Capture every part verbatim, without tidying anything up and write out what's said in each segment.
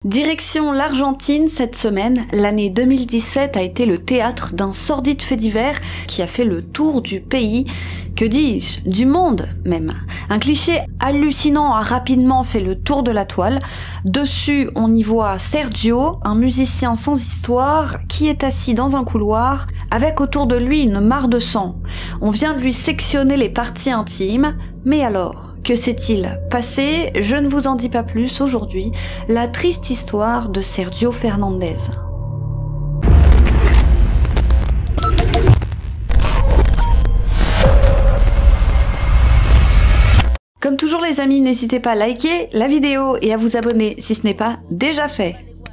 Direction l'Argentine cette semaine, l'année deux mille dix-sept a été le théâtre d'un sordide fait divers qui a fait le tour du pays, que dis-je, du monde même. Un cliché hallucinant a rapidement fait le tour de la toile. Dessus, on y voit Sergio, un musicien sans histoire, qui est assis dans un couloir, avec autour de lui une mare de sang. On vient de lui sectionner les parties intimes, mais alors, que s'est-il passé? Je ne vous en dis pas plus aujourd'hui, la triste histoire de Sergio Fernandez. Comme toujours les amis, n'hésitez pas à liker la vidéo et à vous abonner si ce n'est pas déjà fait.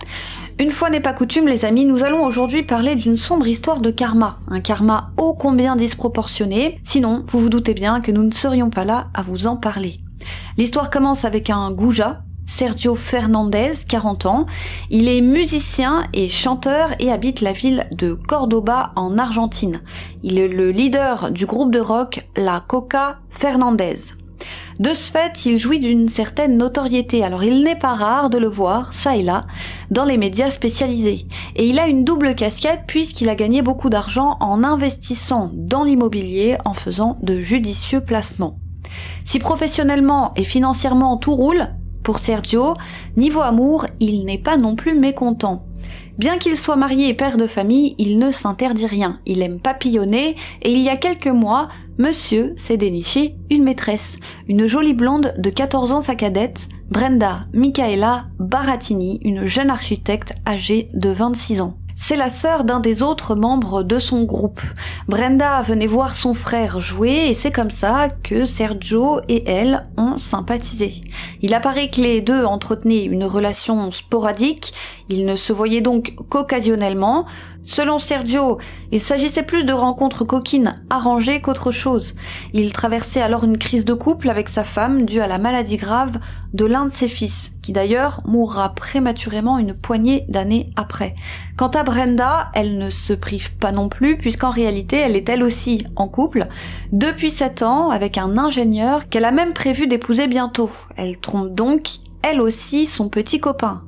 Une fois n'est pas coutume les amis, nous allons aujourd'hui parler d'une sombre histoire de karma. Un karma ô combien disproportionné, sinon vous vous doutez bien que nous ne serions pas là à vous en parler. L'histoire commence avec un goujat, Sergio Fernandez, quarante ans. Il est musicien et chanteur et habite la ville de Cordoba en Argentine. Il est le leader du groupe de rock La Coca Fernandez. De ce fait, il jouit d'une certaine notoriété, alors il n'est pas rare de le voir, ça et là, dans les médias spécialisés. Et il a une double casquette puisqu'il a gagné beaucoup d'argent en investissant dans l'immobilier en faisant de judicieux placements. Si professionnellement et financièrement tout roule, pour Sergio, niveau amour, il n'est pas non plus mécontent. Bien qu'il soit marié et père de famille, il ne s'interdit rien. Il aime papillonner et il y a quelques mois, monsieur s'est déniché une maîtresse. Une jolie blonde de quatorze ans sa cadette, Brenda Michaela Baratini, une jeune architecte âgée de vingt-six ans. C'est la sœur d'un des autres membres de son groupe. Brenda venait voir son frère jouer et c'est comme ça que Sergio et elle ont sympathisé. Il apparaît que les deux entretenaient une relation sporadique, ils ne se voyaient donc qu'occasionnellement. Selon Sergio, il s'agissait plus de rencontres coquines arrangées qu'autre chose. Il traversait alors une crise de couple avec sa femme due à la maladie grave de l'un de ses fils, qui d'ailleurs mourra prématurément une poignée d'années après. Quant à Brenda, elle ne se prive pas non plus, puisqu'en réalité, elle est elle aussi en couple, depuis sept ans, avec un ingénieur qu'elle a même prévu d'épouser bientôt. Elle trompe donc, elle aussi, son petit copain.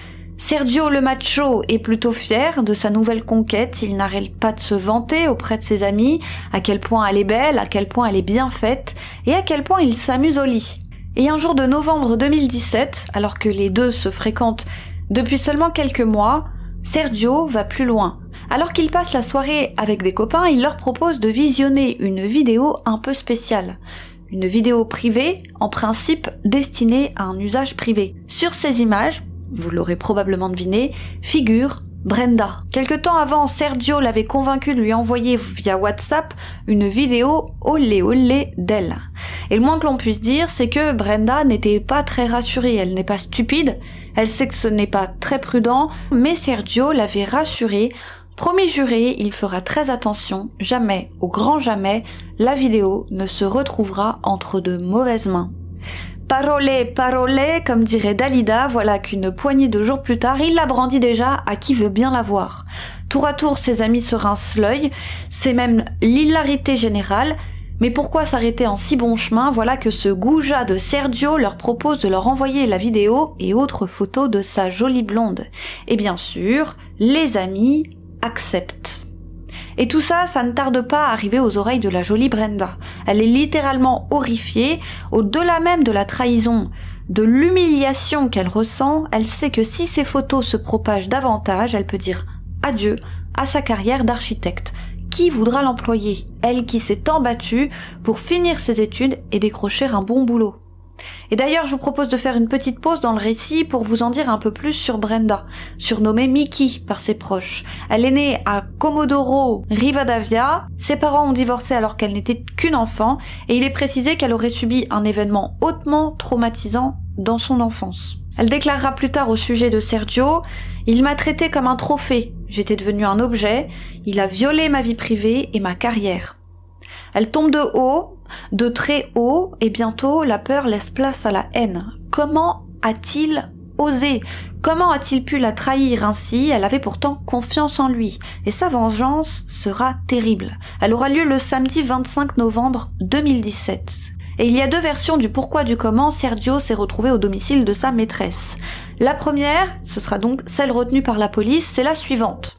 Sergio le macho est plutôt fier de sa nouvelle conquête, il n'arrête pas de se vanter auprès de ses amis, à quel point elle est belle, à quel point elle est bien faite, et à quel point il s'amuse au lit. Et un jour de novembre deux mille dix-sept, alors que les deux se fréquentent depuis seulement quelques mois, Sergio va plus loin. Alors qu'il passe la soirée avec des copains, il leur propose de visionner une vidéo un peu spéciale. Une vidéo privée, en principe destinée à un usage privé. Sur ces images, vous l'aurez probablement deviné, figure Brenda. Quelque temps avant, Sergio l'avait convaincu de lui envoyer via WhatsApp une vidéo olé olé d'elle. Et le moins que l'on puisse dire, c'est que Brenda n'était pas très rassurée, elle n'est pas stupide, elle sait que ce n'est pas très prudent, mais Sergio l'avait rassurée. Promis juré, il fera très attention, jamais, au grand jamais, la vidéo ne se retrouvera entre de mauvaises mains. Parole, parole, comme dirait Dalida, voilà qu'une poignée de jours plus tard, il la brandit déjà à qui veut bien la voir. Tour à tour, ses amis se rincent l'œil, c'est même l'hilarité générale, mais pourquoi s'arrêter en si bon chemin? Voilà que ce goujat de Sergio leur propose de leur envoyer la vidéo et autres photos de sa jolie blonde. Et bien sûr, les amis acceptent. Et tout ça, ça ne tarde pas à arriver aux oreilles de la jolie Brenda. Elle est littéralement horrifiée, au-delà même de la trahison, de l'humiliation qu'elle ressent, elle sait que si ces photos se propagent davantage, elle peut dire adieu à sa carrière d'architecte. Qui voudra l'employer? Elle qui s'est tant battue pour finir ses études et décrocher un bon boulot. Et d'ailleurs, je vous propose de faire une petite pause dans le récit pour vous en dire un peu plus sur Brenda, surnommée Mickey par ses proches. Elle est née à Comodoro Rivadavia, ses parents ont divorcé alors qu'elle n'était qu'une enfant, et il est précisé qu'elle aurait subi un événement hautement traumatisant dans son enfance. Elle déclarera plus tard au sujet de Sergio « Il m'a traité comme un trophée, j'étais devenu un objet, il a violé ma vie privée et ma carrière. » Elle tombe de haut, de très haut, et bientôt la peur laisse place à la haine. Comment a-t-il osé? Comment a-t-il pu la trahir ainsi? Elle avait pourtant confiance en lui, et sa vengeance sera terrible. Elle aura lieu le samedi vingt-cinq novembre deux mille dix-sept. Et il y a deux versions du pourquoi du comment Sergio s'est retrouvé au domicile de sa maîtresse. La première, ce sera donc celle retenue par la police, c'est la suivante.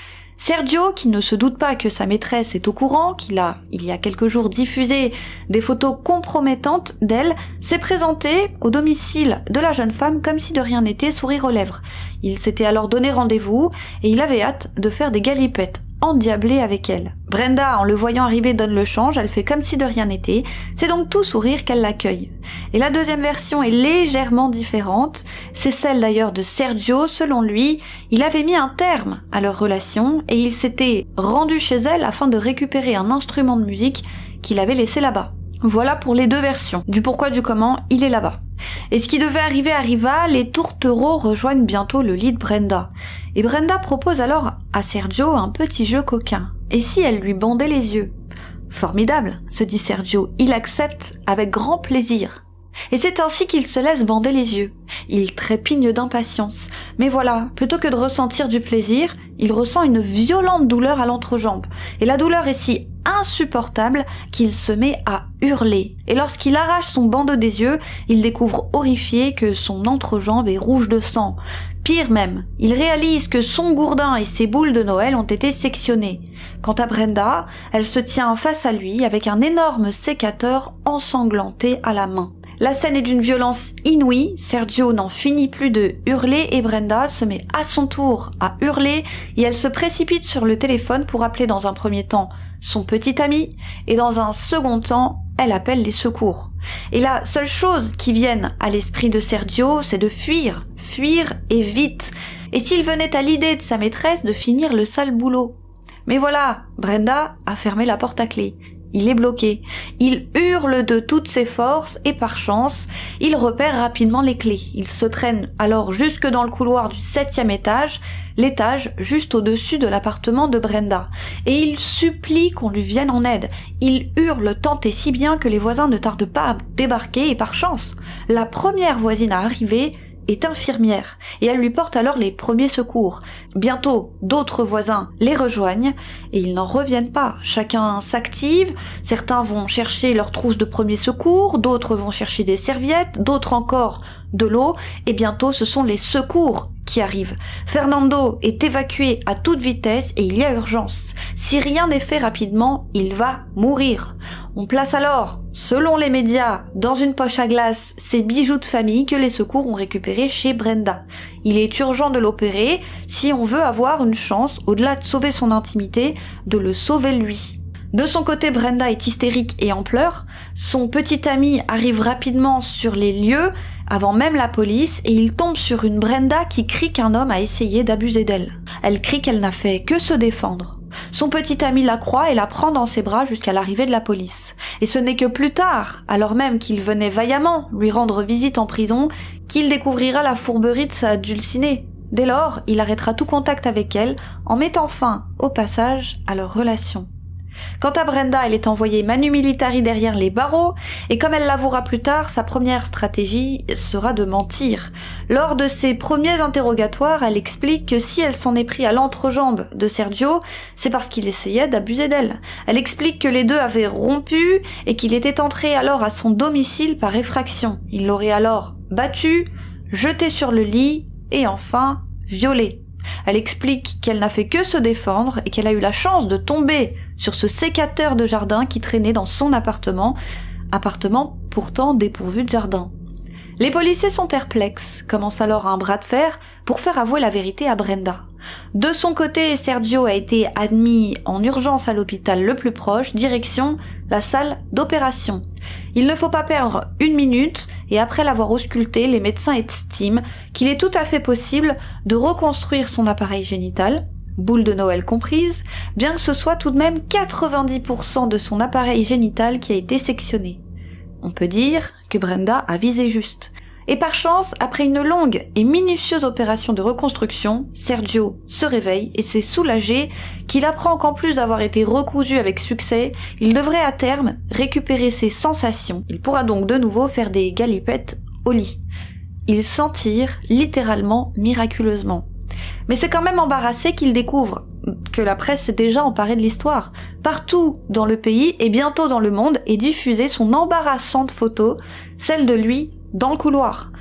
Sergio, qui ne se doute pas que sa maîtresse est au courant, qu'il a, il y a quelques jours, diffusé des photos compromettantes d'elle, s'est présenté au domicile de la jeune femme comme si de rien n'était, sourire aux lèvres. Il s'était alors donné rendez-vous et il avait hâte de faire des galipettes endiablées avec elle. Brenda, en le voyant arriver, donne le change, elle fait comme si de rien n'était, c'est donc tout sourire qu'elle l'accueille. Et la deuxième version est légèrement différente, c'est celle d'ailleurs de Sergio. Selon lui, il avait mis un terme à leur relation et il s'était rendu chez elle afin de récupérer un instrument de musique qu'il avait laissé là-bas. Voilà pour les deux versions. Du pourquoi du comment, il est là-bas. Et ce qui devait arriver arriva, les tourtereaux rejoignent bientôt le lit de Brenda. Et Brenda propose alors à Sergio un petit jeu coquin. Et si elle lui bandait les yeux? Formidable, se dit Sergio, il accepte avec grand plaisir. Et c'est ainsi qu'il se laisse bander les yeux. Il trépigne d'impatience. Mais voilà, plutôt que de ressentir du plaisir, il ressent une violente douleur à l'entrejambe. Et la douleur est si insupportable qu'il se met à hurler. Et lorsqu'il arrache son bandeau des yeux, il découvre horrifié que son entrejambe est rouge de sang. Pire même, il réalise que son gourdin et ses boules de Noël ont été sectionnés. Quant à Brenda, elle se tient face à lui avec un énorme sécateur ensanglanté à la main. La scène est d'une violence inouïe, Sergio n'en finit plus de hurler et Brenda se met à son tour à hurler et elle se précipite sur le téléphone pour appeler dans un premier temps son petit ami et dans un second temps, elle appelle les secours. Et la seule chose qui vienne à l'esprit de Sergio, c'est de fuir, fuir et vite. Et s'il venait à l'idée de sa maîtresse de finir le sale boulot. Mais voilà, Brenda a fermé la porte à clé. Il est bloqué. Il hurle de toutes ses forces et par chance, il repère rapidement les clés. Il se traîne alors jusque dans le couloir du septième étage, l'étage juste au-dessus de l'appartement de Brenda. Et il supplie qu'on lui vienne en aide. Il hurle tant et si bien que les voisins ne tardent pas à débarquer et par chance, la première voisine à arriver est infirmière et elle lui porte alors les premiers secours. Bientôt, d'autres voisins les rejoignent et ils n'en reviennent pas. Chacun s'active, certains vont chercher leur trousse de premiers secours, d'autres vont chercher des serviettes, d'autres encore de l'eau et bientôt ce sont les secours qui arrivent. Fernando est évacué à toute vitesse et il y a urgence. Si rien n'est fait rapidement, il va mourir. On place alors, selon les médias, dans une poche à glace ces bijoux de famille que les secours ont récupérés chez Brenda. Il est urgent de l'opérer si on veut avoir une chance, au-delà de sauver son intimité, de le sauver lui. De son côté, Brenda est hystérique et en pleurs. Son petit ami arrive rapidement sur les lieux, avant même la police, et il tombe sur une Brenda qui crie qu'un homme a essayé d'abuser d'elle. Elle crie qu'elle n'a fait que se défendre. Son petit ami la croit et la prend dans ses bras jusqu'à l'arrivée de la police. Et ce n'est que plus tard, alors même qu'il venait vaillamment lui rendre visite en prison, qu'il découvrira la fourberie de sa dulcinée. Dès lors, il arrêtera tout contact avec elle, en mettant fin, au passage, à leur relation. Quant à Brenda, elle est envoyée manu militari derrière les barreaux, et comme elle l'avouera plus tard, sa première stratégie sera de mentir. Lors de ses premiers interrogatoires, elle explique que si elle s'en est pris à l'entrejambe de Sergio, c'est parce qu'il essayait d'abuser d'elle. Elle explique que les deux avaient rompu et qu'il était entré alors à son domicile par effraction. Il l'aurait alors battu, jeté sur le lit et enfin violé. Elle explique qu'elle n'a fait que se défendre et qu'elle a eu la chance de tomber sur ce sécateur de jardin qui traînait dans son appartement, appartement pourtant dépourvu de jardin. Les policiers sont perplexes, commence alors un bras de fer pour faire avouer la vérité à Brenda. De son côté, Sergio a été admis en urgence à l'hôpital le plus proche, direction la salle d'opération. Il ne faut pas perdre une minute et après l'avoir ausculté, les médecins estiment qu'il est tout à fait possible de reconstruire son appareil génital, boule de Noël comprise, bien que ce soit tout de même quatre-vingt-dix pour cent de son appareil génital qui a été sectionné. On peut dire que Brenda a visé juste. Et par chance, après une longue et minutieuse opération de reconstruction, Sergio se réveille et s'est soulagé qu'il apprend qu'en plus d'avoir été recousu avec succès, il devrait à terme récupérer ses sensations. Il pourra donc de nouveau faire des galipettes au lit. Il s'en tire littéralement miraculeusement. Mais c'est quand même embarrassé qu'il découvre que la presse s'est déjà emparée de l'histoire. Partout dans le pays et bientôt dans le monde est diffusée son embarrassante photo, celle de lui dans le couloir.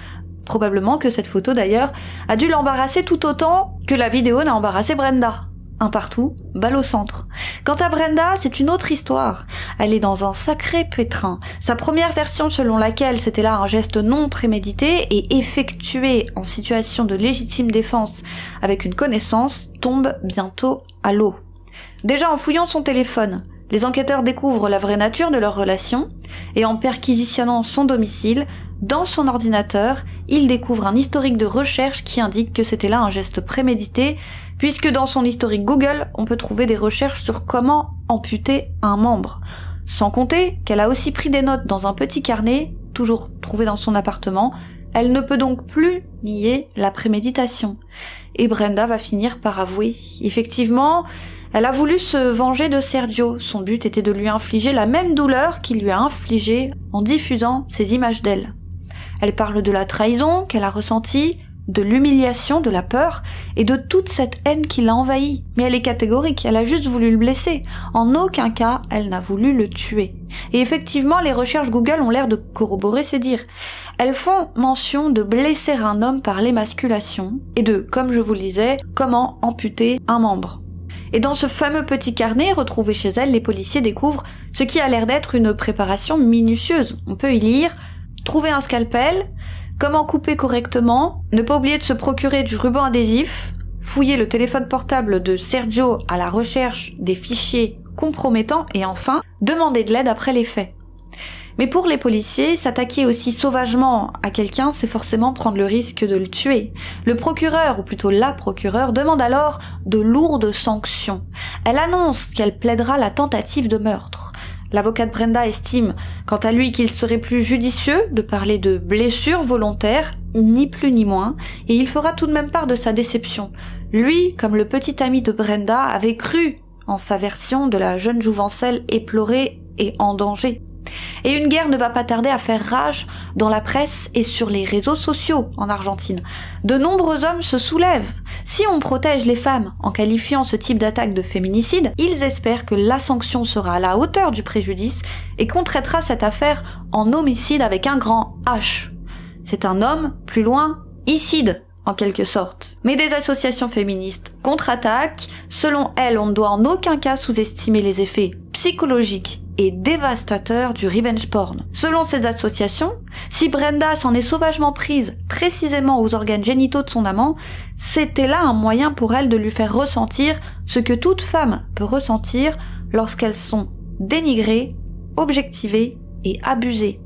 Probablement que cette photo d'ailleurs a dû l'embarrasser tout autant que la vidéo n'a embarrassé Brenda. Un partout, balle au centre. Quant à Brenda, c'est une autre histoire. Elle est dans un sacré pétrin. Sa première version selon laquelle c'était là un geste non prémédité et effectué en situation de légitime défense avec une connaissance tombe bientôt à l'eau. Déjà en fouillant son téléphone, les enquêteurs découvrent la vraie nature de leur relation et en perquisitionnant son domicile, dans son ordinateur, ils découvrent un historique de recherche qui indique que c'était là un geste prémédité, puisque dans son historique Google, on peut trouver des recherches sur comment amputer un membre. Sans compter qu'elle a aussi pris des notes dans un petit carnet, toujours trouvé dans son appartement. Elle ne peut donc plus nier la préméditation. Et Brenda va finir par avouer. Effectivement, elle a voulu se venger de Sergio. Son but était de lui infliger la même douleur qu'il lui a infligée en diffusant ces images d'elle. Elle parle de la trahison qu'elle a ressentie, de l'humiliation, de la peur et de toute cette haine qui l'a envahie. Mais elle est catégorique, elle a juste voulu le blesser. En aucun cas, elle n'a voulu le tuer. Et effectivement, les recherches Google ont l'air de corroborer ces dires. Elles font mention de blesser un homme par l'émasculation et de, comme je vous le disais, comment amputer un membre. Et dans ce fameux petit carnet retrouvé chez elle, les policiers découvrent ce qui a l'air d'être une préparation minutieuse. On peut y lire « Trouver un scalpel », comment couper correctement, ne pas oublier de se procurer du ruban adhésif, fouiller le téléphone portable de Sergio à la recherche des fichiers compromettants et enfin, demander de l'aide après les faits. Mais pour les policiers, s'attaquer aussi sauvagement à quelqu'un, c'est forcément prendre le risque de le tuer. Le procureur, ou plutôt la procureure, demande alors de lourdes sanctions. Elle annonce qu'elle plaidera la tentative de meurtre. L'avocat de Brenda estime, quant à lui, qu'il serait plus judicieux de parler de blessure volontaire, ni plus ni moins, et il fera tout de même part de sa déception. Lui, comme le petit ami de Brenda, avait cru en sa version de la jeune jouvencelle éplorée et en danger. Et une guerre ne va pas tarder à faire rage dans la presse et sur les réseaux sociaux en Argentine. De nombreux hommes se soulèvent. Si on protège les femmes en qualifiant ce type d'attaque de féminicide, ils espèrent que la sanction sera à la hauteur du préjudice et qu'on traitera cette affaire en homicide avec un grand H. C'est un homme, plus loin, icide, en quelque sorte. Mais des associations féministes contre-attaquent. Selon elles, on ne doit en aucun cas sous-estimer les effets psychologiques et dévastateur du revenge porn. Selon ces associations, si Brenda s'en est sauvagement prise précisément aux organes génitaux de son amant, c'était là un moyen pour elle de lui faire ressentir ce que toute femme peut ressentir lorsqu'elles sont dénigrées, objectivées et abusées.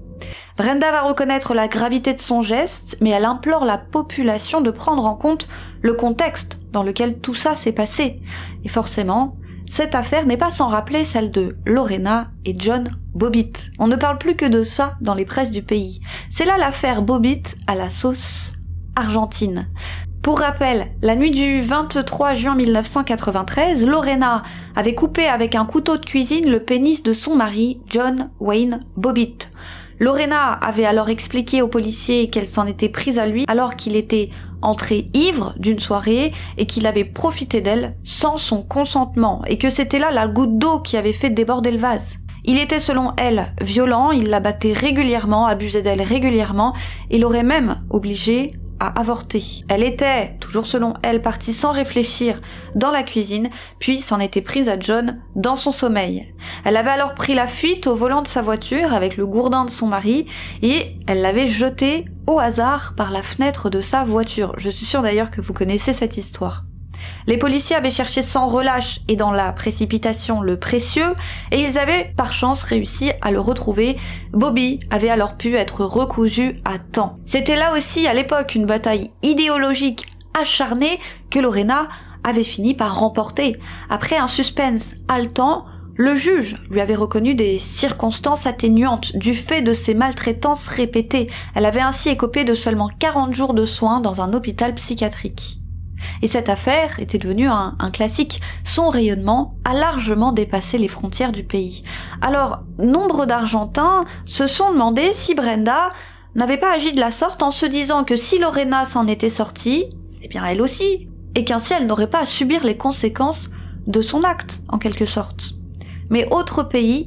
Brenda va reconnaître la gravité de son geste, mais elle implore la population de prendre en compte le contexte dans lequel tout ça s'est passé. Et forcément, cette affaire n'est pas sans rappeler celle de Lorena et John Bobbitt. On ne parle plus que de ça dans les presses du pays. C'est là l'affaire Bobbitt à la sauce argentine. Pour rappel, la nuit du vingt-trois juin mille neuf cent quatre-vingt-treize, Lorena avait coupé avec un couteau de cuisine le pénis de son mari, John Wayne Bobbitt. Lorena avait alors expliqué aux policiers qu'elle s'en était prise à lui alors qu'il était entré ivre d'une soirée et qu'il avait profité d'elle sans son consentement et que c'était là la goutte d'eau qui avait fait déborder le vase. Il était selon elle violent, il la battait régulièrement, abusait d'elle régulièrement et l'aurait même obligée à avorter. Elle était, toujours selon elle, partie sans réfléchir dans la cuisine, puis s'en était prise à John dans son sommeil. Elle avait alors pris la fuite au volant de sa voiture avec le gourdin de son mari et elle l'avait jeté au hasard par la fenêtre de sa voiture. Je suis sûre d'ailleurs que vous connaissez cette histoire. Les policiers avaient cherché sans relâche et dans la précipitation le précieux et ils avaient par chance réussi à le retrouver. Bobby avait alors pu être recousu à temps. C'était là aussi à l'époque une bataille idéologique acharnée que Lorena avait fini par remporter. Après un suspense haletant, le juge lui avait reconnu des circonstances atténuantes du fait de ses maltraitances répétées. Elle avait ainsi écopé de seulement quarante jours de soins dans un hôpital psychiatrique. Et cette affaire était devenue un, un classique. Son rayonnement a largement dépassé les frontières du pays. Alors, nombre d'Argentins se sont demandé si Brenda n'avait pas agi de la sorte en se disant que si Lorena s'en était sortie, eh bien elle aussi, et qu'ainsi elle n'aurait pas à subir les conséquences de son acte, en quelque sorte. Mais autre pays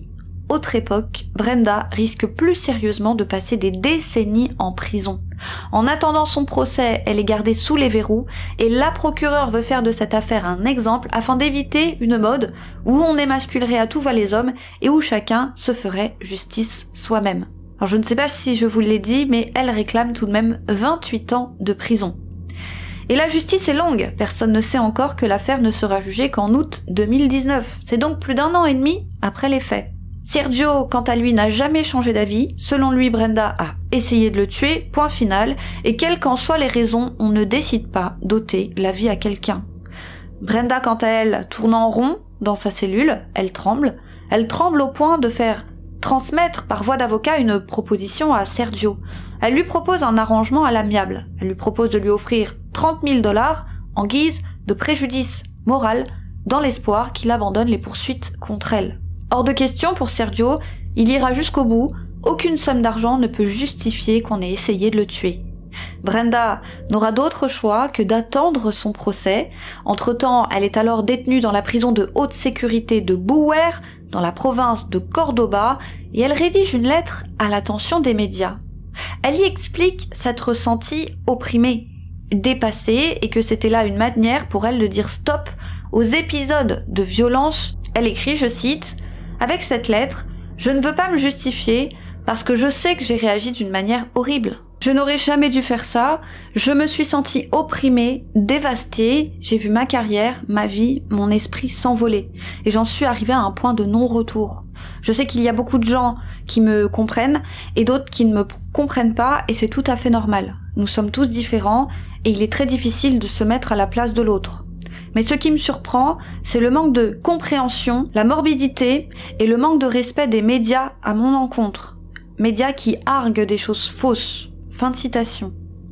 autre époque, Brenda risque plus sérieusement de passer des décennies en prison. En attendant son procès, elle est gardée sous les verrous et la procureure veut faire de cette affaire un exemple afin d'éviter une mode où on émasculerait à tout va les hommes et où chacun se ferait justice soi-même. Alors je ne sais pas si je vous l'ai dit, mais elle réclame tout de même vingt-huit ans de prison. Et la justice est longue, personne ne sait encore que l'affaire ne sera jugée qu'en août deux mille dix-neuf. C'est donc plus d'un an et demi après les faits. Sergio, quant à lui, n'a jamais changé d'avis. Selon lui, Brenda a essayé de le tuer, point final, et quelles qu'en soient les raisons, on ne décide pas d'ôter la vie à quelqu'un. Brenda, quant à elle, tourne en rond dans sa cellule, elle tremble. Elle tremble au point de faire transmettre par voie d'avocat une proposition à Sergio. Elle lui propose un arrangement à l'amiable. Elle lui propose de lui offrir trente mille dollars en guise de préjudice moral dans l'espoir qu'il abandonne les poursuites contre elle. Hors de question pour Sergio, il ira jusqu'au bout, aucune somme d'argent ne peut justifier qu'on ait essayé de le tuer. Brenda n'aura d'autre choix que d'attendre son procès. Entre-temps, elle est alors détenue dans la prison de haute sécurité de Bouwer, dans la province de Cordoba, et elle rédige une lettre à l'attention des médias. Elle y explique s'être sentie opprimée, dépassée, et que c'était là une manière pour elle de dire stop aux épisodes de violence. Elle écrit, je cite, « Avec cette lettre, je ne veux pas me justifier parce que je sais que j'ai réagi d'une manière horrible. Je n'aurais jamais dû faire ça, je me suis sentie opprimée, dévastée, j'ai vu ma carrière, ma vie, mon esprit s'envoler. Et j'en suis arrivée à un point de non-retour. Je sais qu'il y a beaucoup de gens qui me comprennent et d'autres qui ne me comprennent pas et c'est tout à fait normal. Nous sommes tous différents et il est très difficile de se mettre à la place de l'autre. Mais ce qui me surprend, c'est le manque de compréhension, la morbidité et le manque de respect des médias à mon encontre. Médias qui arguent des choses fausses. » Fin de citation.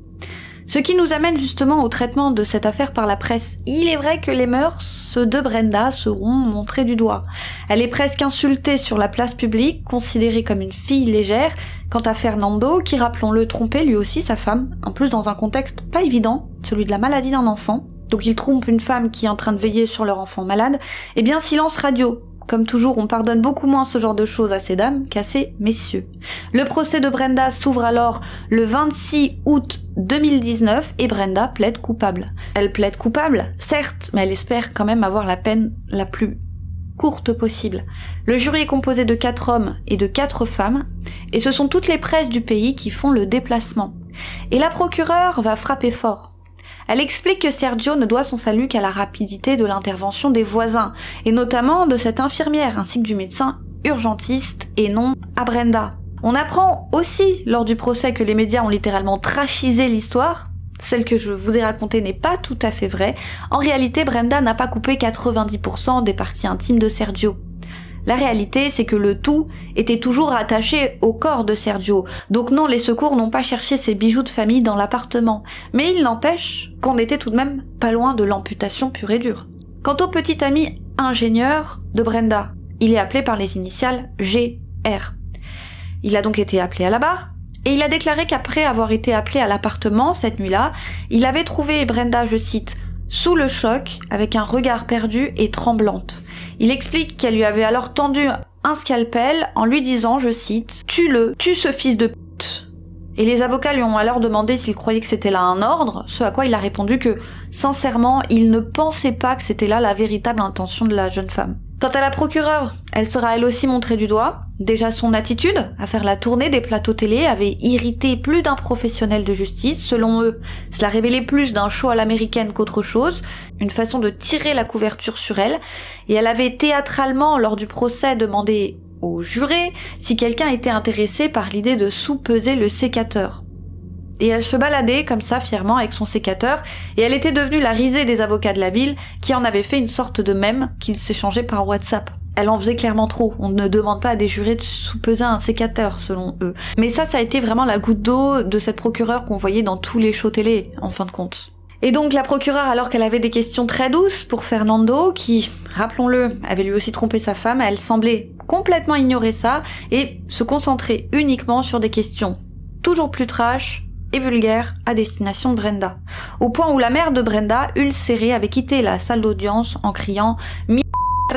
Ce qui nous amène justement au traitement de cette affaire par la presse. Il est vrai que les mœurs de Brenda seront montrées du doigt. Elle est presque insultée sur la place publique, considérée comme une fille légère. Quant à Fernando, qui, rappelons-le, trompait lui aussi sa femme, en plus dans un contexte pas évident, celui de la maladie d'un enfant. Donc il trompe une femme qui est en train de veiller sur leur enfant malade. Eh bien, silence radio. Comme toujours, on pardonne beaucoup moins ce genre de choses à ces dames qu'à ces messieurs. Le procès de Brenda s'ouvre alors le vingt-six août deux mille dix-neuf et Brenda plaide coupable. Elle plaide coupable, certes, mais elle espère quand même avoir la peine la plus courte possible. Le jury est composé de quatre hommes et de quatre femmes, et ce sont toutes les presses du pays qui font le déplacement. Et la procureure va frapper fort. Elle explique que Sergio ne doit son salut qu'à la rapidité de l'intervention des voisins, et notamment de cette infirmière ainsi que du médecin urgentiste et non à Brenda. On apprend aussi lors du procès que les médias ont littéralement trashisé l'histoire. Celle que je vous ai racontée n'est pas tout à fait vraie. En réalité, Brenda n'a pas coupé quatre-vingt-dix pour cent des parties intimes de Sergio. La réalité, c'est que le tout était toujours attaché au corps de Sergio. Donc non, les secours n'ont pas cherché ses bijoux de famille dans l'appartement. Mais il n'empêche qu'on était tout de même pas loin de l'amputation pure et dure. Quant au petit ami ingénieur de Brenda, il est appelé par les initiales G R. Il a donc été appelé à la barre, et il a déclaré qu'après avoir été appelé à l'appartement cette nuit-là, il avait trouvé Brenda, je cite, sous le choc, avec un regard perdu et tremblante. Il explique qu'elle lui avait alors tendu un scalpel en lui disant, je cite, « Tue-le, tue ce fils de pute ». Et les avocats lui ont alors demandé s'il croyait que c'était là un ordre, ce à quoi il a répondu que, sincèrement, il ne pensait pas que c'était là la véritable intention de la jeune femme. Quant à la procureure, elle sera elle aussi montrée du doigt. Déjà son attitude à faire la tournée des plateaux télé avait irrité plus d'un professionnel de justice. Selon eux, cela révélait plus d'un show à l'américaine qu'autre chose, une façon de tirer la couverture sur elle. Et elle avait théâtralement, lors du procès, demandé aux jurés si quelqu'un était intéressé par l'idée de sous-peser le sécateur. Et elle se baladait comme ça fièrement avec son sécateur, et elle était devenue la risée des avocats de la ville qui en avaient fait une sorte de mème qu'ils s'échangeaient par WhatsApp. Elle en faisait clairement trop, on ne demande pas à des jurés de sous-peser un sécateur selon eux. Mais ça, ça a été vraiment la goutte d'eau de cette procureure qu'on voyait dans tous les shows télé, en fin de compte. Et donc la procureure, alors qu'elle avait des questions très douces pour Fernando, qui, rappelons-le, avait lui aussi trompé sa femme, elle semblait complètement ignorer ça et se concentrer uniquement sur des questions toujours plus trash et vulgaire à destination de Brenda. Au point où la mère de Brenda, ulcérée, avait quitté la salle d'audience en criant « Mierda, mierda !»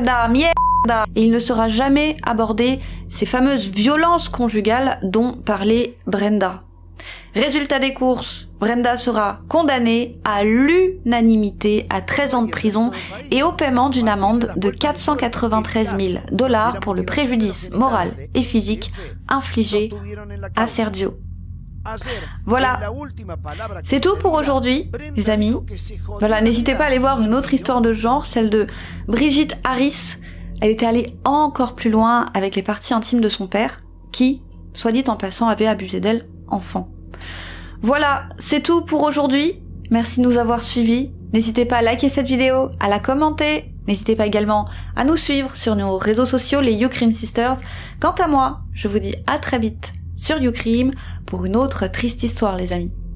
et il ne sera jamais abordé ces fameuses violences conjugales dont parlait Brenda. Résultat des courses, Brenda sera condamnée à l'unanimité à treize ans de prison et au paiement d'une amende de quatre cent quatre-vingt-treize mille dollars pour le préjudice moral et physique infligé à Sergio. Voilà, c'est tout pour aujourd'hui, les amis. Voilà, n'hésitez pas à aller voir une autre histoire de genre, celle de Brigitte Harris. Elle était allée encore plus loin avec les parties intimes de son père, qui, soit dit en passant, avait abusé d'elle enfant. Voilà, c'est tout pour aujourd'hui. Merci de nous avoir suivis. N'hésitez pas à liker cette vidéo, à la commenter. N'hésitez pas également à nous suivre sur nos réseaux sociaux, les YouCrim Sisters. Quant à moi, je vous dis à très vite sur YouCrim pour une autre triste histoire, les amis.